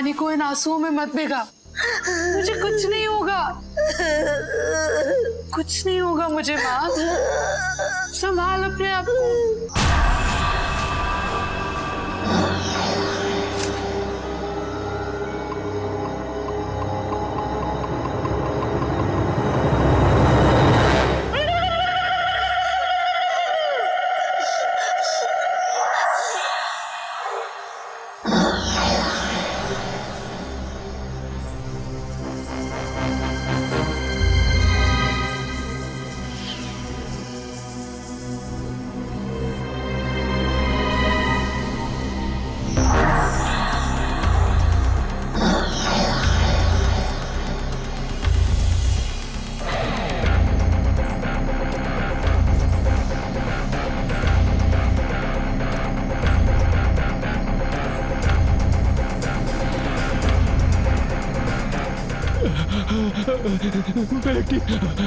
रानी को इन आंसुओं में मत भिगा। मुझे कुछ नहीं होगा, कुछ नहीं होगा मुझे माँ। संभाल अपने आप को। बेटी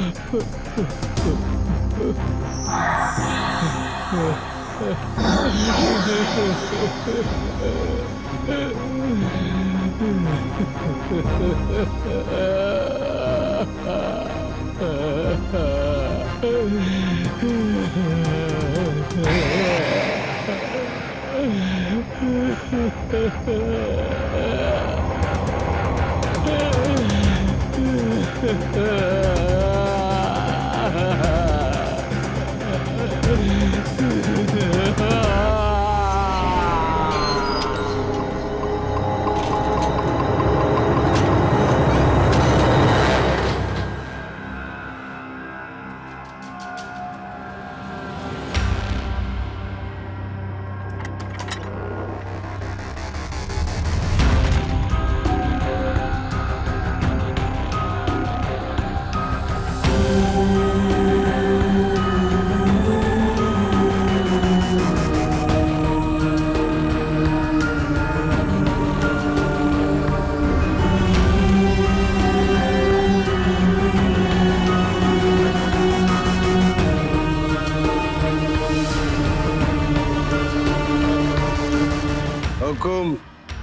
हुकुम,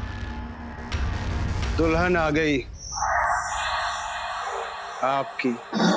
दुल्हन आ गई आपकी।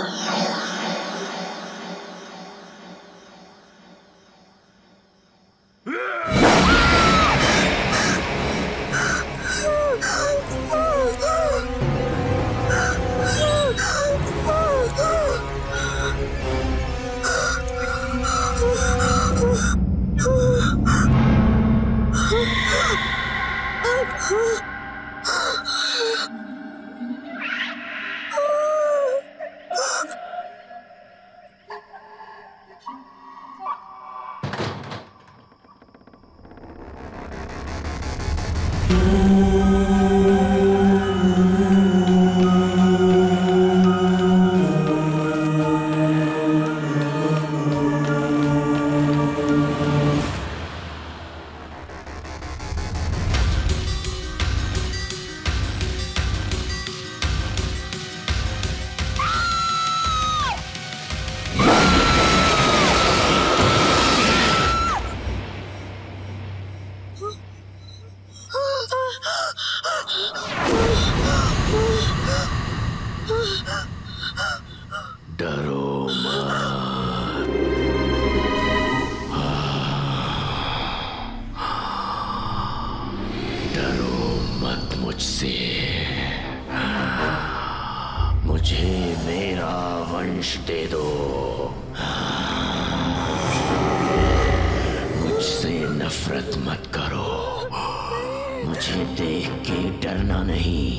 मुझे मेरा वंश दे दो। मुझसे नफरत मत करो। मुझे देख के डरना नहीं।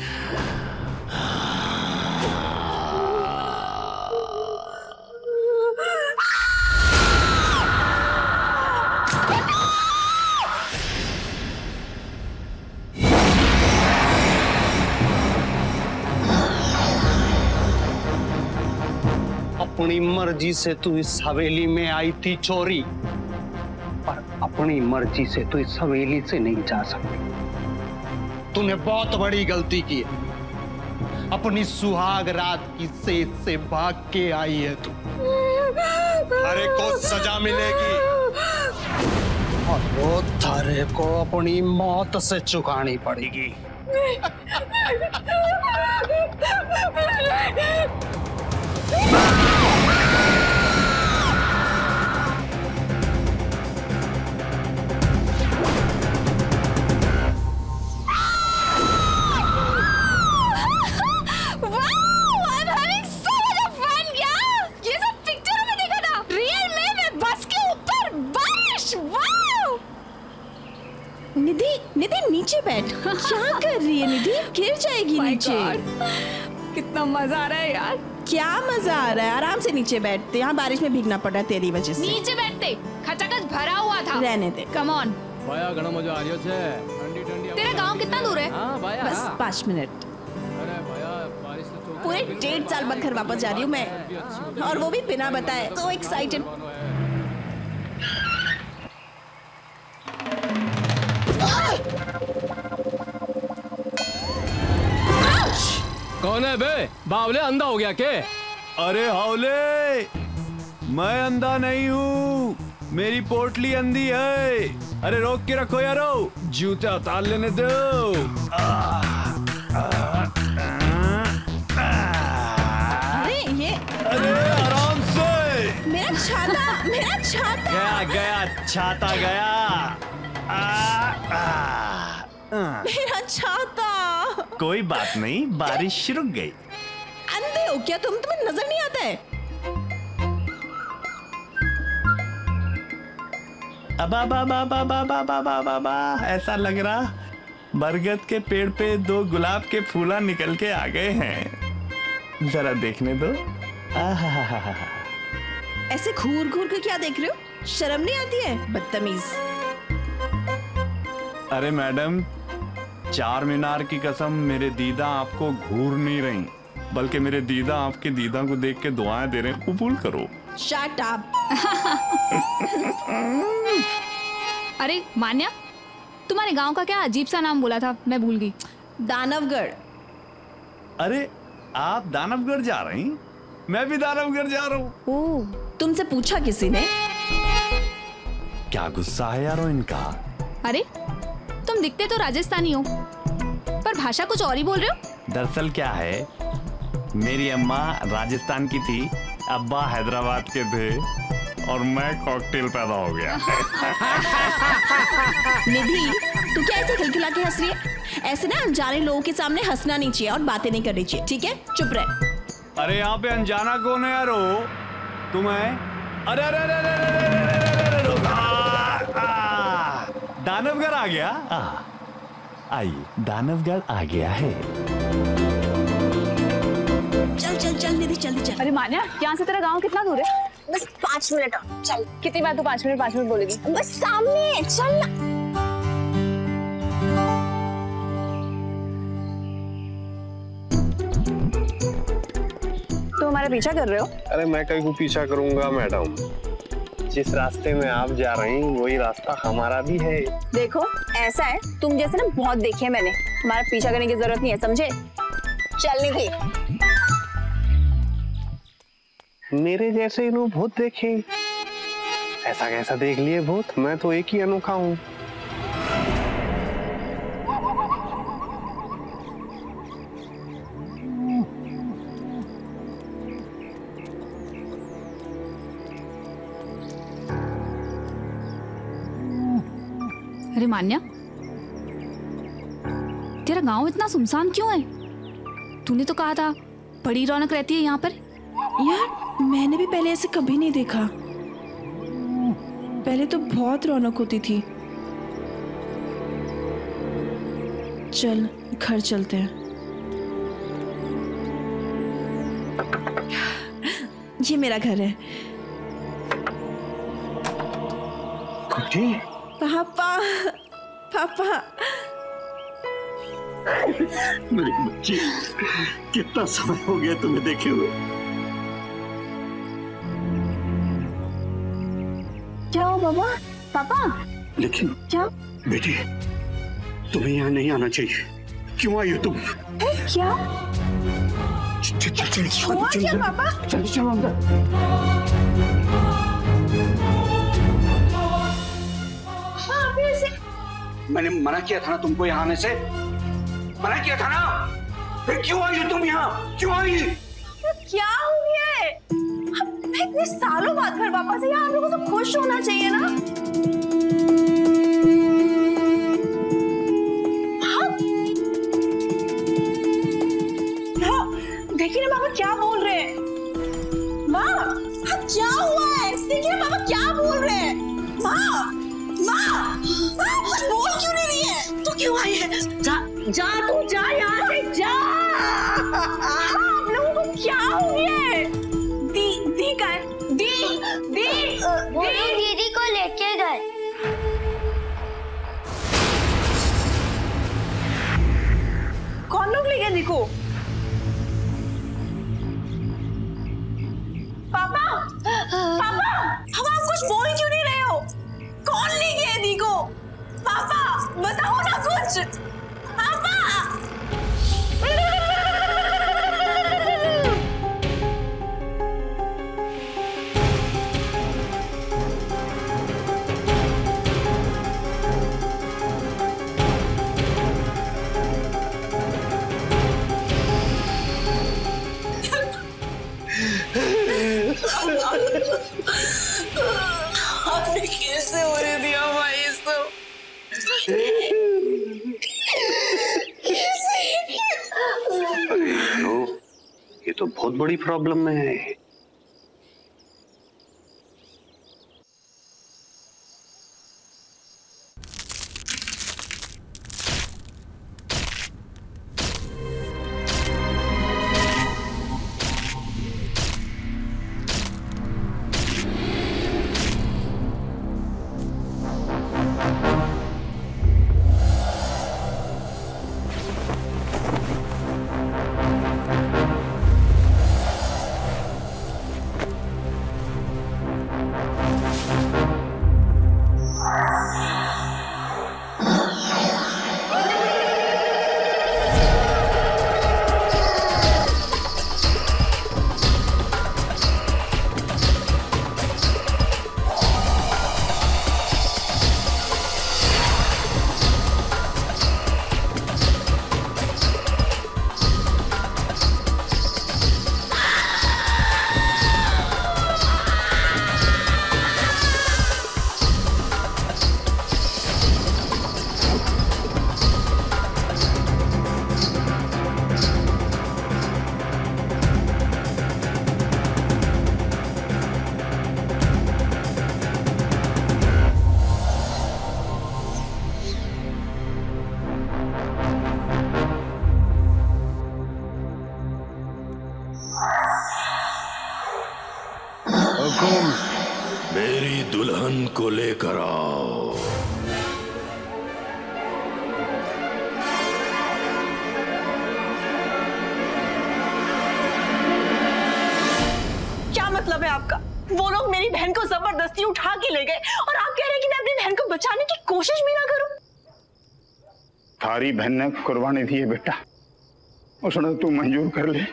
अपनी मर्जी से तू इस हवेली में आई थी चोरी, पर अपनी मर्जी से तू इस हवेली से नहीं जा सकती। तूने बहुत बड़ी गलती की है। अपनी सुहाग रात की सेज से भाग के आई है तू। हर एक को सजा मिलेगी और वो थारे को अपनी मौत से चुकानी पड़ेगी। निधि, निधि नीचे बैठ। क्या कर रही है निधि? गिर जाएगी नीचे। कितना मजा आ रहा है यार। क्या मजा आ रहा है? आराम से नीचे बैठते। यहाँ बारिश में भीगना पड़ा तेरी वजह से। नीचे बैठते, खचाखच भरा हुआ था। रहने दे। Come on. भाया घना मजा आ रही है। ठंडी तेरा गांव कितना दूर है? हाँ भाया। बस 5 मिनट। अरे भाया बारिश से पूरे 1.5 साल बाद घर वापस जा रही हूँ मैं, और वो भी बिना बताए। तो एक्साइटेड। कौन है बे? बावले अंधा हो गया के? अरे हावले, मैं अंधा नहीं हूँ, मेरी पोटली अंधी है। अरे रोक के रखो यारो, जूते उतार लेने दो। अरे ये, अरे आराम से। मेरा छाता, मेरा छाता। गया गया, छाता गया। मेरा छाता। कोई बात नहीं, बारिश रुक गई। अंधे हो क्या तुम? तुम्हें नजर नहीं आता है? अबा ऐसा लग रहा बरगद के पेड़ पे 2 गुलाब के फूला निकल के आ गए हैं। जरा देखने दो। ऐसे घूर घूर के क्या देख रहे हो? शर्म नहीं आती है? बदतमीज। अरे मैडम, 4 मीनार की कसम, मेरे दीदा आपको घूर नहीं रही, बल्कि मेरे दीदा आपके दीदा को देख के दुआएं दे रहे हैं। कबूल करो। Shut up. अरे मान्या, तुम्हारे गांव का क्या अजीब सा नाम बोला था, मैं भूल गई। दानवगढ़। अरे आप दानवगढ़ जा रही? मैं भी दानवगढ़ जा रहा हूँ। ओह, तुमसे पूछा किसी ने? क्या गुस्सा है यारो इनका? अरे तुम दिखते तो राजस्थानी हो, पर भाषा कुछ और ही बोल रहे हो। दरअसल क्या है, मेरी अम्मा राजस्थान की थी, अब्बा हैदराबाद के थे, और मैं कॉकटेल पैदा हो गया। निधि, तू क्या ऐसे खिलखिला के हंस रही है? ऐसे ना अनजाने लोगों के सामने हंसना नहीं चाहिए और बातें नहीं करनी चाहिए, ठीक है? चुप रह। अरे यहाँ पे अनजाना कौन है यारो? तुम्हें? अरे अरे अरे अरे दानवगढ़ आ गया। आइए, दानवगढ़ आ गया है। चल चल चल निधि, जल्दी चल। अरे मान्या, यहाँ से तेरा गांव कितना दूर है? बस 5 मिनट और चल। कितनी बार तू 5 मिनट बोलेगी? बस सामने चल ना। तुम हमारा पीछा कर रहे हो? अरे मैं कहीं को पीछा करूंगा मैडम, जिस रास्ते में आप जा रही वही रास्ता हमारा भी है। देखो ऐसा है, तुम जैसे ना बहुत देखे हैं मैंने, हमारा पीछा करने की जरूरत नहीं है, समझे? चलने की। मेरे जैसे इन्हों भूत देखे? ऐसा कैसा देख लिए भूत? मैं तो एक ही अनोखा हूँ। अरे मान्या, तेरा गांव इतना सुनसान क्यों है? तूने तो कहा था बड़ी रौनक रहती है यहाँ पर। यार मैंने भी पहले ऐसे कभी नहीं देखा। पहले तो बहुत रौनक होती थी। चल घर चलते हैं। ये मेरा घर है। पापा, पापा। मेरी बच्ची, कितना समय हो गया तुम्हें देखे हुए। क्या हो बाबा? पापा लेकिन क्या? बेटी, तुम्हें यहाँ नहीं आना चाहिए। क्यों आई हो तुम? क्या चल चल चल हुआ क्या पापा? चल चल अंदर। मैंने मना किया था ना तुमको यहाँ आने से। मना किया था ना, फिर क्यों आई हो तुम यहाँ? क्यों आई? क्या हो गया है? मैं इतने सालों बाद घर वापस आई, आप लोगों को तो खुश होना चाहिए ना। देखिए ना पापा क्या बोल रहे हैं। माँ क्या हुआ है? देखिए ना पापा क्या बोल रहे हैं। माँ माँ कुछ बोल क्यों नहीं रही है? तो क्यों आई है? जा जा तू जा यहाँ से जा। आप लोगों को क्या हो गया है? दी का है? दी दीदी को लेके गए। कौन लोग ले गए दी को? पापा हम आप कुछ बोल क्यों नहीं रहे हो? कौन ले गया दी को? पापा बताओ ना कुछ। पापा आपने कैसे होने दिया भाई सब? ये तो बहुत बड़ी प्रॉब्लम में है। मेरी दुल्हन को लेकर आओ। क्या मतलब है आपका? वो लोग मेरी बहन को जबरदस्ती उठा के ले गए और आप कह रहे हैं कि मैं अपनी बहन को बचाने की कोशिश भी ना करूं? थारी बहन ने कुर्बानी दी है बेटा, उसने तू मंजूर कर ले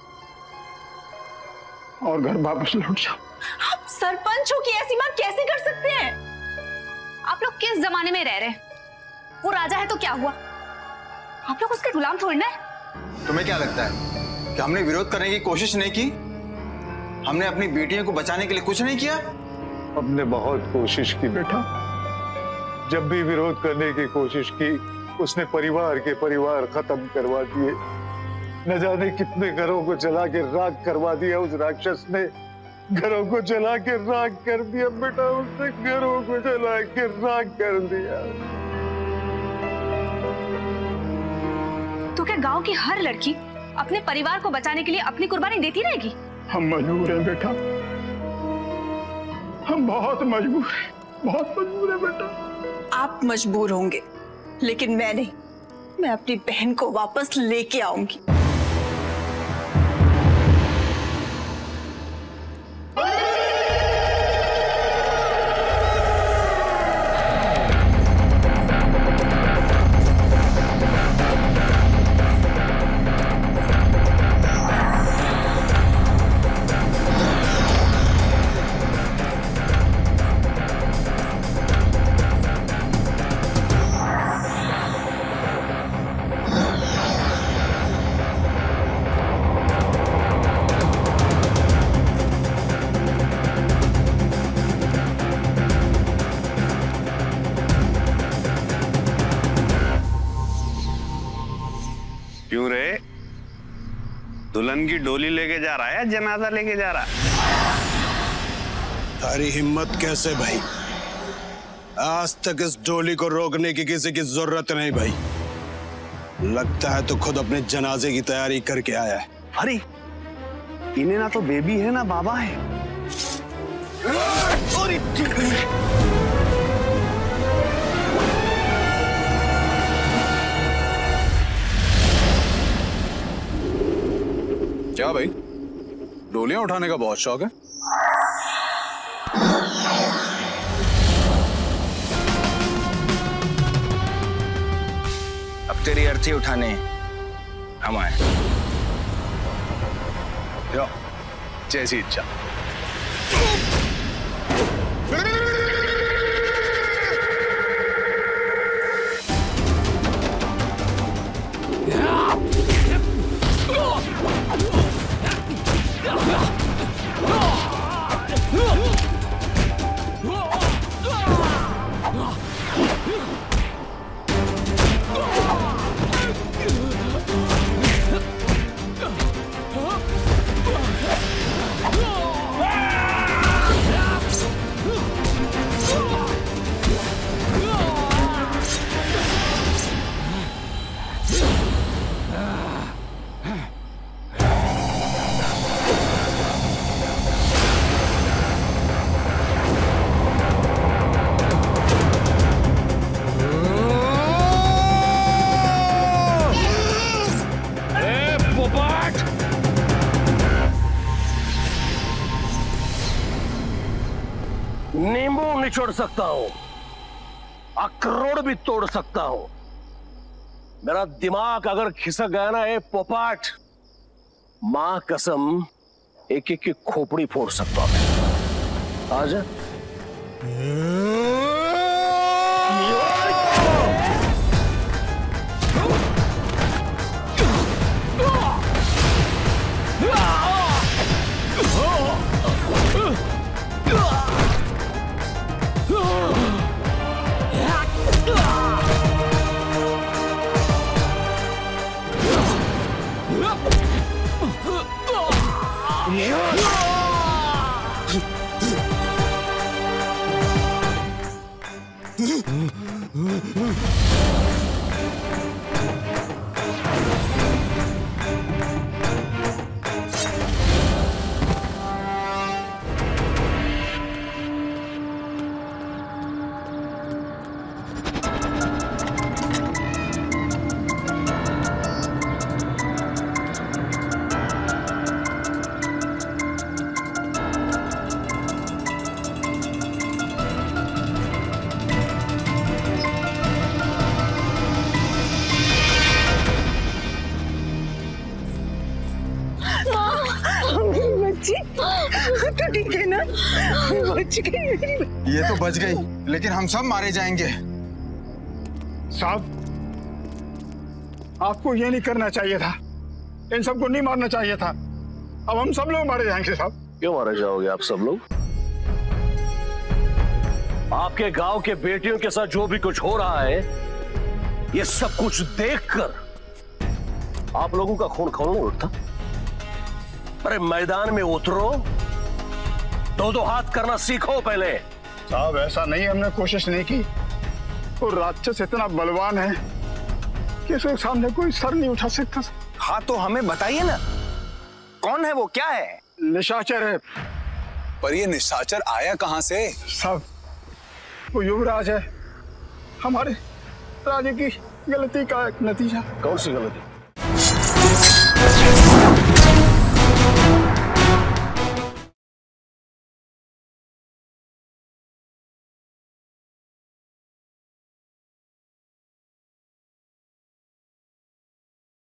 और घर वापस लौट जाओ। आप सरपंच हो कि ऐसी बात कैसे कर सकते हैं? आप लोग किस जमाने में रह रहे हैं? वो राजा है तो क्या हुआ? आप लोग उसके गुलाम थोड़ी ना है। तुम्हें क्या लगता है कि हमने विरोध करने की कोशिश नहीं की? हमने अपनी बेटियों को बचाने के लिए कुछ नहीं किया? हमने बहुत कोशिश की बेटा, जब भी विरोध करने की कोशिश की उसने परिवार के परिवार खत्म करवा दिए। न जाने कितने घरों को जला के राख करवा दिया उस राक्षस ने। घरों को जला के राख कर दिया बेटा, उसने घरों को जला के राख कर दिया। तो क्या गांव की हर लड़की अपने परिवार को बचाने के लिए अपनी कुर्बानी देती रहेगी? हम मजबूर हैं बेटा, हम बहुत मजबूर हैं, बहुत मजबूर हैं बेटा। आप मजबूर होंगे लेकिन मैं नहीं। मैं अपनी बहन को वापस लेके आऊंगी। दुल्हन की डोली लेके जा रहा है या जनाजा लेके जा रहा है? तारी हिम्मत कैसे भाई? आज तक इस डोली को रोकने की किसी की जरूरत नहीं भाई। लगता है तो खुद अपने जनाजे की तैयारी करके आया है। अरे इन्हें ना तो बेबी है ना बाबा है। क्या भाई, डोलियां उठाने का बहुत शौक है? अब तेरी अर्थी उठाने हम आए। जैसी इच्छा। नींबू निचोड़ सकता हूं, अखरोट भी तोड़ सकता हूं। मेरा दिमाग अगर खिसक गया ना, पोपाट, मां कसम एक एक की खोपड़ी फोड़ सकता हूं। आजा। तो ठीक है ना, बच गई। ये तो बच गई, लेकिन हम सब मारे जाएंगे। साहब, आपको ये नहीं करना चाहिए था, इन सबको नहीं मारना चाहिए था। अब हम सब लोग मारे जाएंगे साहब। क्यों मारे जाओगे आप सब लोग? आपके गांव के बेटियों के साथ जो भी कुछ हो रहा है, ये सब कुछ देखकर आप लोगों का खून खौल नहीं उठता? अरे मैदान में उतरो, दो हाथ करना सीखो पहले। साहब ऐसा नहीं, हमने कोशिश नहीं की। वो राक्षस इतना बलवान है कि उसके सामने कोई सर नहीं उठा सकता। हाँ तो हमें बताइए ना, कौन है वो, क्या है? निशाचर है। पर ये निशाचर आया कहां से? साहब वो युवराज है, हमारे राजे की गलती का एक नतीजा। कौन सी गलती?